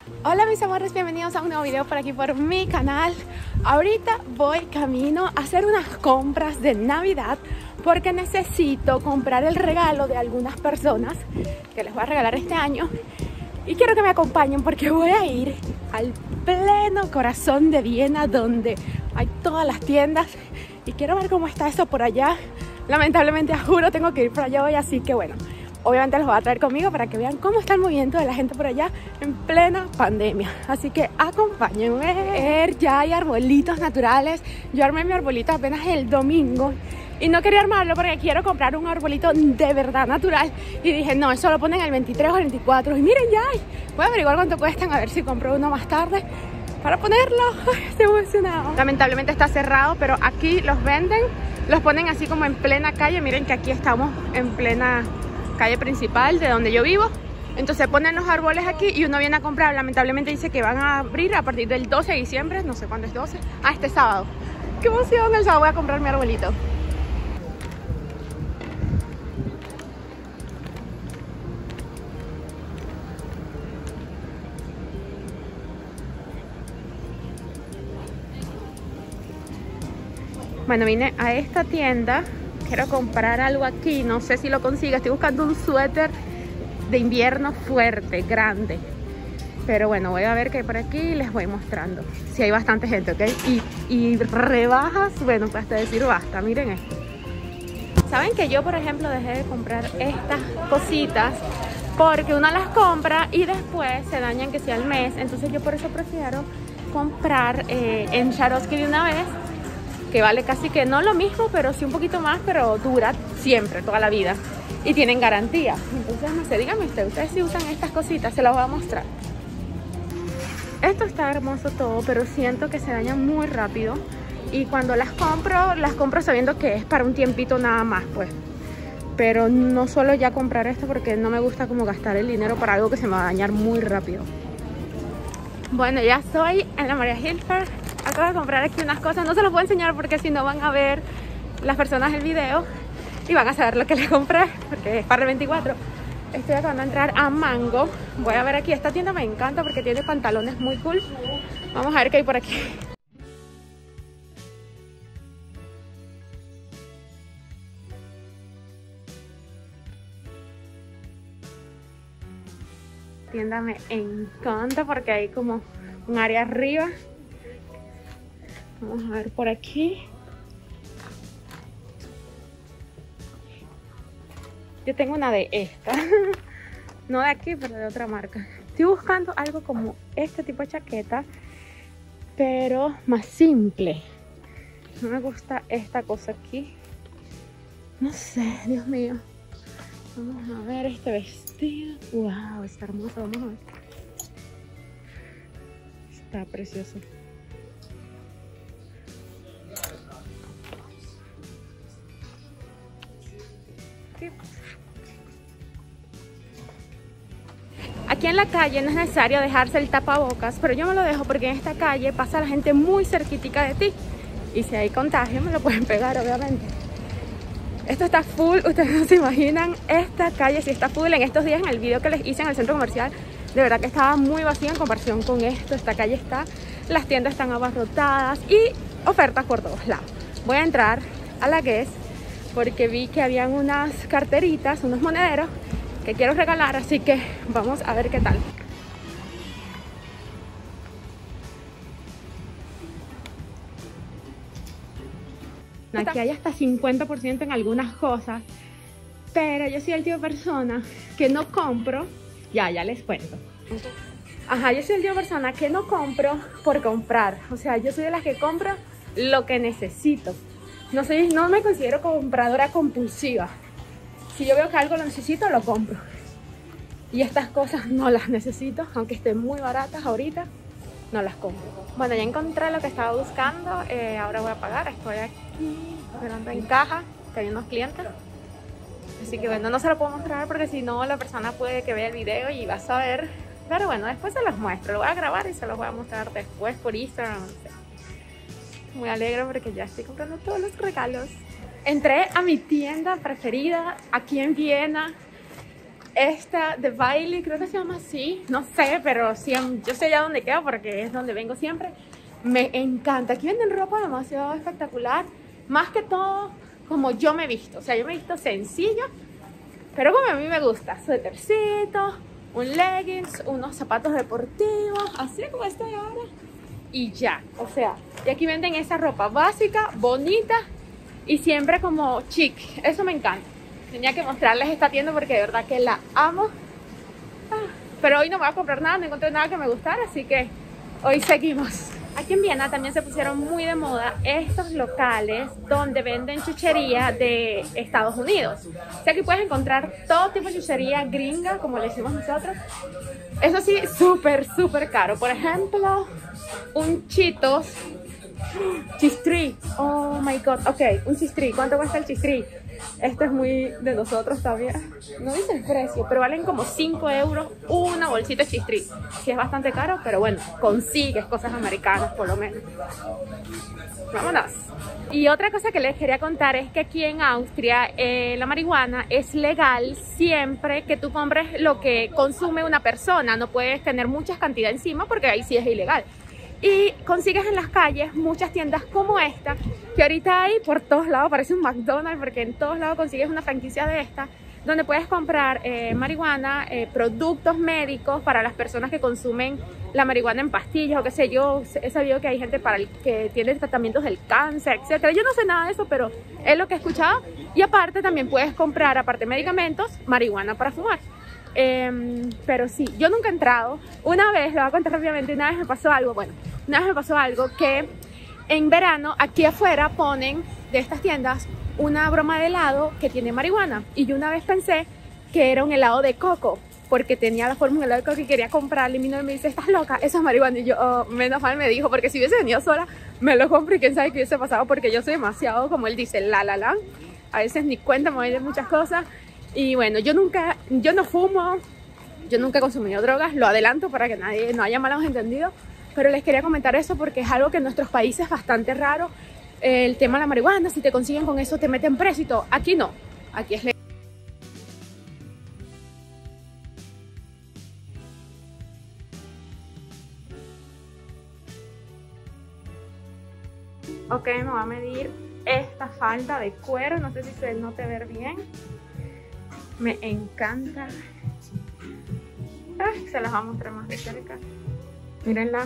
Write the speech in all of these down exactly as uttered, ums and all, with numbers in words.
Hola mis amores, bienvenidos a un nuevo video por aquí por mi canal. Ahorita voy camino a hacer unas compras de Navidad porque necesito comprar el regalo de algunas personas que les voy a regalar este año. Y quiero que me acompañen porque voy a ir al pleno corazón de Viena, donde hay todas las tiendas, y quiero ver cómo está eso por allá. Lamentablemente, juro, tengo que ir por allá hoy, así que bueno, obviamente los voy a traer conmigo para que vean cómo está el movimiento de la gente por allá en plena pandemia. Así que acompáñenme. Ya hay arbolitos naturales. Yo armé mi arbolito apenas el domingo y no quería armarlo porque quiero comprar un arbolito de verdad natural. Y dije, no, eso lo ponen el veintitrés o el veinticuatro. Y miren, ya hay. Voy a averiguar cuánto cuestan, a ver si compro uno más tarde para ponerlo. Ay, estoy emocionada. Lamentablemente está cerrado, pero aquí los venden. Los ponen así como en plena calle. Miren que aquí estamos en plena calle principal de donde yo vivo. Entonces ponen los árboles aquí y uno viene a comprar. Lamentablemente dice que van a abrir a partir del doce de diciembre. No sé cuándo es doce. Ah, este sábado. ¡Qué emoción! El sábado voy a comprar mi arbolito. Bueno, vine a esta tienda. Quiero comprar algo aquí. No sé si lo consigo. Estoy buscando un suéter de invierno fuerte, grande. Pero bueno, voy a ver qué hay por aquí y les voy mostrando. Si hay bastante gente, ¿ok? Y, y rebajas, bueno, pues hasta decir basta. Miren esto. Saben que yo, por ejemplo, dejé de comprar estas cositas porque uno las compra y después se dañan que sea al mes. Entonces yo por eso prefiero comprar eh, en Swarovski de una vez, que vale casi que no lo mismo, pero sí un poquito más, pero dura siempre, toda la vida. Y tienen garantía. Entonces, no sé, díganme ustedes, ustedes si usan estas cositas, se las voy a mostrar. Esto está hermoso todo, pero siento que se dañan muy rápido. Y cuando las compro, las compro sabiendo que es para un tiempito nada más, pues. Pero no suelo ya comprar esto porque no me gusta como gastar el dinero para algo que se me va a dañar muy rápido. Bueno, ya estoy en la Maria Hilfer. Acabo de comprar aquí unas cosas. No se los puedo enseñar porque si no van a ver las personas el video y van a saber lo que les compré, porque es para el veinticuatro. Estoy acabando de entrar a Mango. Voy a ver aquí. Esta tienda me encanta porque tiene pantalones muy cool. Vamos a ver qué hay por aquí. La tienda me encanta porque hay como un área arriba. Vamos a ver por aquí. Yo tengo una de esta. No de aquí, pero de otra marca. Estoy buscando algo como este tipo de chaqueta, pero más simple. No me gusta esta cosa aquí. No sé, Dios mío. Vamos a ver este vestido. Wow, está hermoso. Vamos a ver. Está precioso. Aquí en la calle no es necesario dejarse el tapabocas, pero yo me lo dejo porque en esta calle pasa la gente muy cerquitica de ti. Y si hay contagio me lo pueden pegar, obviamente. Esto está full, ustedes no se imaginan. Esta calle sí está full. En estos días, en el video que les hice en el centro comercial, de verdad que estaba muy vacía en comparación con esto. Esta calle está, las tiendas están abarrotadas y ofertas por todos lados. Voy a entrar a la Guess porque vi que habían unas carteritas, unos monederos que quiero regalar, así que vamos a ver qué tal. Aquí hay hasta cincuenta por ciento en algunas cosas, pero yo soy el tipo de persona que no compro. Ya, ya les cuento. Ajá, yo soy el tipo de persona que no compro por comprar. O sea, yo soy de las que compro lo que necesito. No soy, no me considero compradora compulsiva. Si yo veo que algo lo necesito, lo compro. Y estas cosas no las necesito, aunque estén muy baratas ahorita, no las compro. Bueno, ya encontré lo que estaba buscando. Eh, ahora voy a pagar. Estoy aquí esperando en caja, que hay unos clientes. Así que bueno, no se lo puedo mostrar porque si no la persona puede que vea el video y va a saber. Pero bueno, después se los muestro. Lo voy a grabar y se los voy a mostrar después por Instagram. No sé. Muy alegre porque ya estoy comprando todos los regalos. Entré a mi tienda preferida aquí en Viena. esta de Bailey, creo que se llama así, no sé, pero sí, yo sé ya dónde queda porque es donde vengo siempre. Me encanta, aquí venden ropa demasiado espectacular, más que todo como yo me he visto, o sea, yo me he visto sencillo, pero como a mí me gusta, suétercito, un leggings, unos zapatos deportivos, así como estoy ahora, y ya, o sea, y aquí venden esa ropa básica, bonita, y siempre como chic, eso me encanta. Tenía que mostrarles esta tienda porque de verdad que la amo. Ah, pero hoy no me voy a comprar nada, no encontré nada que me gustara, así que hoy seguimos. Aquí en Viena también se pusieron muy de moda estos locales donde venden chuchería de Estados Unidos. O sea, que puedes encontrar todo tipo de chuchería gringa, como le decimos nosotros. Eso sí, súper, súper caro. Por ejemplo, un Cheetos Chistri. Oh my god. Ok, un Chistri. ¿Cuánto cuesta el Chistri? Esto es muy de nosotros también. No dice el precio, pero valen como cinco euros una bolsita de Chistri. Que es bastante caro, pero bueno, consigues cosas americanas por lo menos. Vámonos. Y otra cosa que les quería contar es que aquí en Austria eh, la marihuana es legal siempre que tú compres lo que consume una persona. No puedes tener muchas cantidades encima porque ahí sí es ilegal. Y consigues en las calles muchas tiendas como esta, que ahorita hay por todos lados, parece un McDonald's, porque en todos lados consigues una franquicia de esta, donde puedes comprar eh, marihuana, eh, productos médicos para las personas que consumen la marihuana en pastillas o qué sé yo. He sabido que hay gente para el que tiene tratamientos del cáncer, etcétera. Yo no sé nada de eso, pero es lo que he escuchado. Y aparte también puedes comprar, aparte de medicamentos, marihuana para fumar. Eh, pero sí, yo nunca he entrado. Una vez, lo voy a contar rápidamente, una vez me pasó algo, bueno, una vez me pasó algo que en verano aquí afuera ponen de estas tiendas una broma de helado que tiene marihuana. Y yo una vez pensé que era un helado de coco, porque tenía la forma de un helado de coco y quería comprarle. Y mi novio me dice, ¿estás loca? Eso es marihuana. Y yo, oh, menos mal me dijo, porque si hubiese venido sola, me lo compro y quién sabe qué hubiese pasado, porque yo soy demasiado, como él dice, la la la. A veces ni cuenta me voy de muchas cosas. Y bueno, yo nunca, yo no fumo, yo nunca he consumido drogas, lo adelanto para que nadie no haya malos entendidos, pero les quería comentar eso porque es algo que en nuestros países es bastante raro, el tema de la marihuana. Si te consiguen con eso te meten preso y todo. Aquí no, aquí es legal. Ok, me voy a medir esta falda de cuero, no sé si se note ver bien. Me encanta. Ay, se las voy a mostrar más de cerca. Mírenla.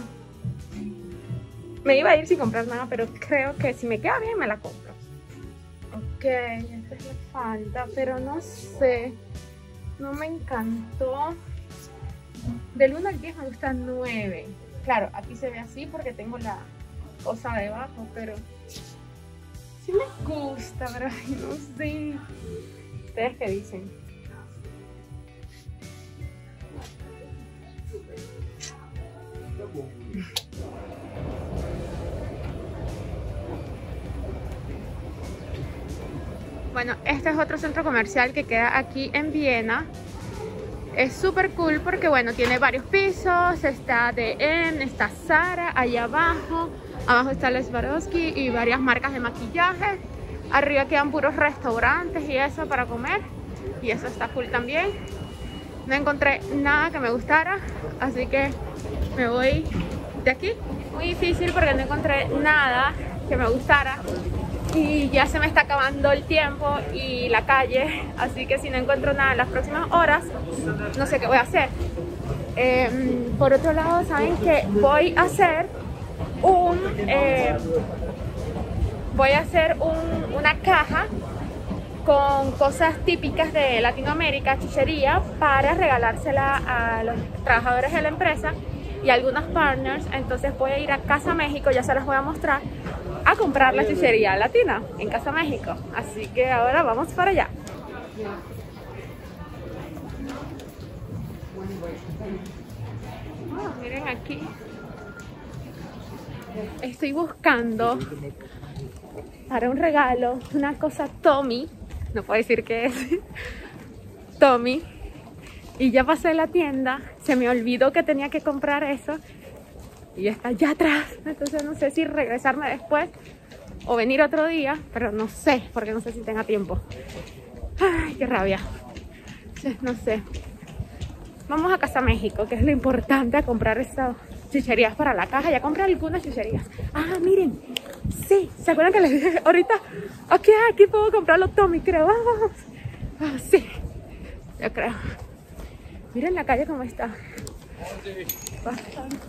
Me iba a ir sin comprar nada, pero creo que si me queda bien me la compro. Ok, esta es la falda, pero no sé. No me encantó. Del uno al diez me gusta nueve. Claro, aquí se ve así porque tengo la cosa debajo, pero sí me gusta, pero ay, no sé. ¿Ustedes qué dicen? Bueno, este es otro centro comercial que queda aquí en Viena. Es súper cool porque, bueno, tiene varios pisos. Está D M, está Zara, allá abajo. Abajo está Les Swarovski y varias marcas de maquillaje. Arriba quedan puros restaurantes y eso para comer. Y eso está cool también. No encontré nada que me gustara, así que me voy de aquí. Muy difícil porque no encontré nada que me gustara. Y ya se me está acabando el tiempo y la calle, así que si no encuentro nada en las próximas horas, no sé qué voy a hacer. Eh, por otro lado, saben que voy a hacer un eh, voy a hacer un, una caja con cosas típicas de Latinoamérica, chuchería, para regalársela a los trabajadores de la empresa y algunos partners. Entonces voy a ir a Casa México, ya se las voy a mostrar, a comprar la chuchería latina en Casa México. Así que ahora vamos para allá. Oh, miren aquí. Estoy buscando para un regalo una cosa Tommy. No puedo decir qué es. Tommy. Y ya pasé la tienda. Se me olvidó que tenía que comprar eso. Y está allá atrás. Entonces no sé si regresarme después o venir otro día. Pero no sé, porque no sé si tenga tiempo. Ay, qué rabia. Entonces, no sé. Vamos a Casa México, que es lo importante, a comprar estas chucherías para la caja. Ya compré algunas chucherías. Ah, miren. Sí, ¿se acuerdan que les dije ahorita? Ok, aquí puedo comprar los Tommy, creo. Vamos. Ah, sí, yo creo. Miren la calle cómo está. Bastante.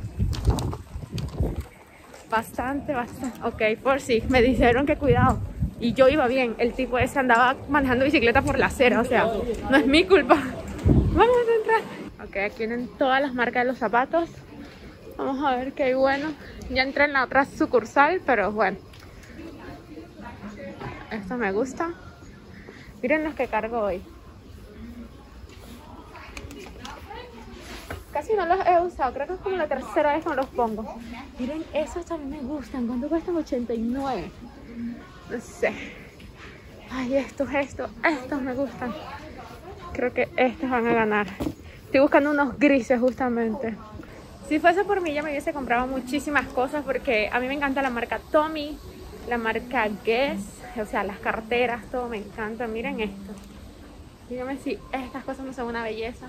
Bastante, bastante. Ok, por si, sí, me dijeron que cuidado. Y yo iba bien. El tipo ese andaba manejando bicicleta por la acera. O sea, no es mi culpa. Vamos a entrar. Ok, aquí vienen todas las marcas de los zapatos. Vamos a ver qué hay bueno. Ya entré en la otra sucursal, pero bueno. Esto me gusta. Miren los que cargo hoy. Casi no los he usado. Creo que es como la tercera vez que me los pongo. Miren, esos también me gustan. ¿Cuánto cuestan? ochenta y nueve. No sé. Ay, estos, estos, estos me gustan. Creo que estos van a ganar. Estoy buscando unos grises justamente. Si fuese por mí ya me hubiese comprado muchísimas cosas porque a mí me encanta la marca Tommy, la marca Guess, o sea, las carteras, todo me encanta. Miren esto. Díganme si estas cosas no son una belleza.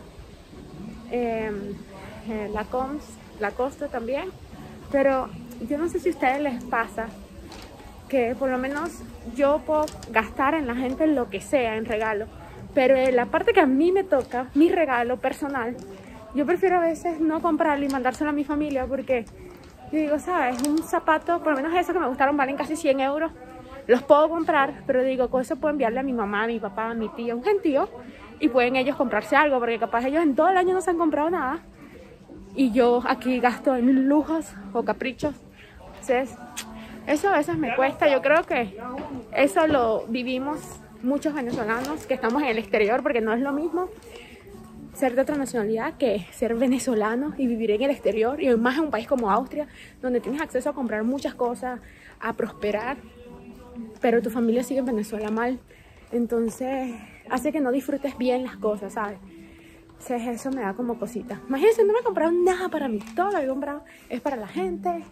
Eh, eh, la Coms, la Costa también. Pero yo no sé si a ustedes les pasa que por lo menos yo puedo gastar en la gente lo que sea, en regalo. Pero en la parte que a mí me toca, mi regalo personal, yo prefiero a veces no comprarlo y mandárselo a mi familia porque yo digo, ¿sabes? Un zapato, por lo menos esos que me gustaron valen casi cien euros. Los puedo comprar, pero digo, con eso puedo enviarle a mi mamá, a mi papá, a mi tía, un gentío. Y pueden ellos comprarse algo, porque capaz ellos en todo el año no se han comprado nada. Y yo aquí gasto en lujos o caprichos. Entonces, eso a veces me cuesta. Yo creo que eso lo vivimos muchos venezolanos que estamos en el exterior, porque no es lo mismo ser de otra nacionalidad que ser venezolano y vivir en el exterior, y más en un país como Austria, donde tienes acceso a comprar muchas cosas, a prosperar, pero tu familia sigue en Venezuela mal. Entonces hace que no disfrutes bien las cosas, ¿sabes? Entonces eso me da como cosita. Imagínense, no me he comprado nada para mí, todo lo que he comprado es para la gente.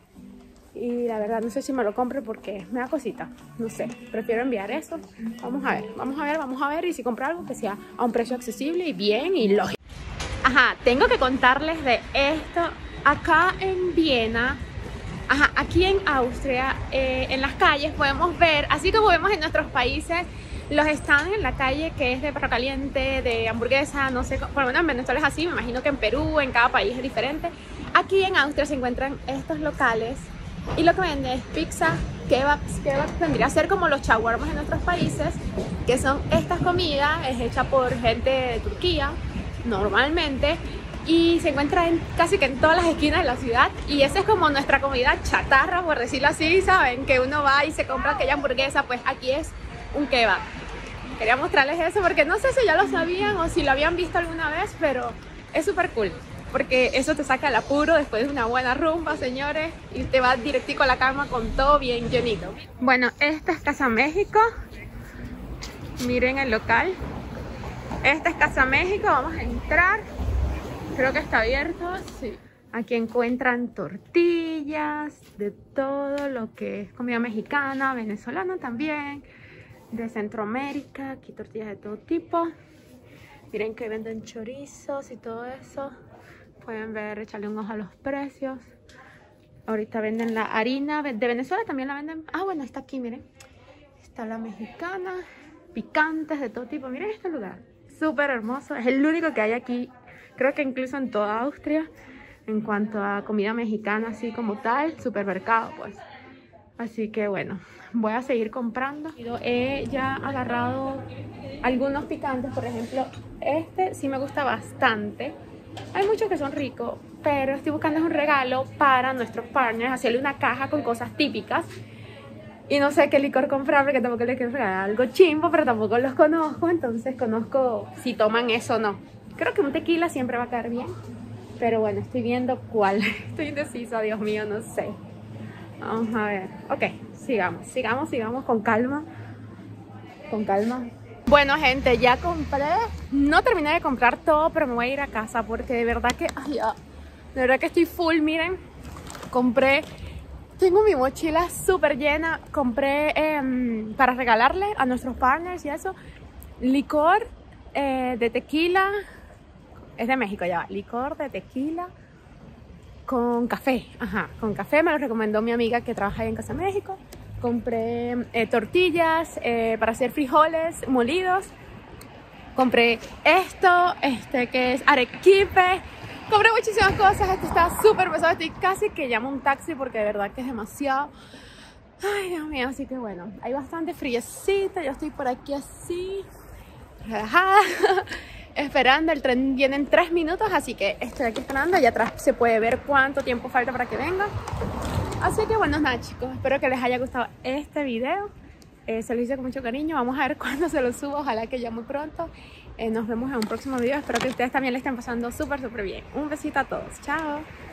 Y la verdad no sé si me lo compre porque me da cosita. No sé, prefiero enviar eso. Vamos a ver, vamos a ver, vamos a ver. Y si compro algo que sea a un precio accesible y bien y lógico. Ajá, tengo que contarles de esto. Acá en Viena, ajá, aquí en Austria, eh, en las calles podemos ver, así como vemos en nuestros países, los stands en la calle que es de perro caliente, de hamburguesa, no sé, por lo menos en Venezuela es así, me imagino que en Perú, en cada país es diferente. Aquí en Austria se encuentran estos locales y lo que venden es pizza, kebabs. Kebabs vendría a ser como los shawarmas en nuestros países, que son estas comidas, es hecha por gente de Turquía, normalmente, y se encuentra en, casi que en todas las esquinas de la ciudad. Y esa es como nuestra comida chatarra, por decirlo así, ¿saben? Que uno va y se compra aquella hamburguesa, pues aquí es un kebab. Quería mostrarles eso porque no sé si ya lo sabían o si lo habían visto alguna vez, pero es súper cool. Porque eso te saca el apuro después de una buena rumba, señores, y te vas directico a la cama con todo bien llenito. Bueno, esta es Casa México. Miren el local. Esta es Casa México, vamos a entrar. Creo que está abierto, sí. Aquí encuentran tortillas, de todo lo que es comida mexicana, venezolana también, de Centroamérica. Aquí tortillas de todo tipo. Miren que venden chorizos y todo eso. Pueden ver, echarle un ojo a los precios. Ahorita venden la harina de Venezuela, también la venden. Ah, bueno, está aquí, miren. Está la mexicana, picantes de todo tipo. Miren este lugar, súper hermoso. Es el único que hay aquí, creo que incluso en toda Austria, en cuanto a comida mexicana, así como tal, supermercado, pues. Así que bueno, voy a seguir comprando. He ya agarrado algunos picantes, por ejemplo, este sí me gusta bastante. Hay muchos que son ricos, pero estoy buscando un regalo para nuestros partners, hacerle una caja con cosas típicas. Y no sé qué licor comprar porque tampoco les quiero regalar algo chimbo, pero tampoco los conozco, entonces conozco si toman eso o no. Creo que un tequila siempre va a caer bien, pero bueno, estoy viendo cuál. Estoy indecisa, Dios mío, no sé. Vamos a ver. Ok, sigamos, sigamos, sigamos con calma. Con calma. Bueno, gente, ya compré. No terminé de comprar todo, pero me voy a ir a casa porque de verdad que... Ay, ya, de verdad que estoy full, miren. Compré... Tengo mi mochila súper llena. Compré eh, para regalarle a nuestros partners y eso. Licor eh, de tequila, es de México, ya va, licor de tequila con café, ajá, con café, me lo recomendó mi amiga que trabaja ahí en Casa México. Compré eh, tortillas eh, para hacer frijoles molidos. Compré esto, este que es arequipe. Compré muchísimas cosas, esto está súper pesado, estoy casi que llamo un taxi porque de verdad que es demasiado. Ay, Dios mío, así que bueno, hay bastante friecito, yo estoy por aquí así, relajada, esperando, el tren viene en tres minutos, así que estoy aquí esperando, allá atrás se puede ver cuánto tiempo falta para que venga. Así que bueno, nada chicos, espero que les haya gustado este video, eh, se lo hice con mucho cariño, vamos a ver cuándo se lo subo, ojalá que ya muy pronto. Eh, nos vemos en un próximo video, espero que ustedes también le estén pasando súper súper bien. Un besito a todos, chao.